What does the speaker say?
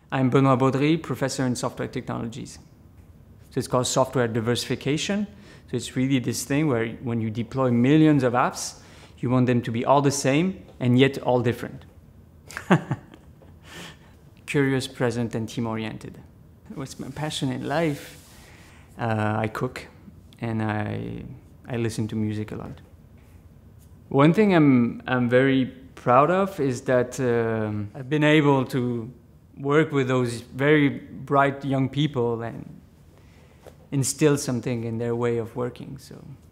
I'm Benoit Baudry, professor in software technologies. So it's called software diversification. So it's really this thing where when you deploy millions of apps, you want them to be all the same and yet all different. Curious, present, and team-oriented. What's my passion in life? I cook and I listen to music a lot. One thing I'm very proud of is that I've been able to work with those very bright young people and instill something in their way of working. So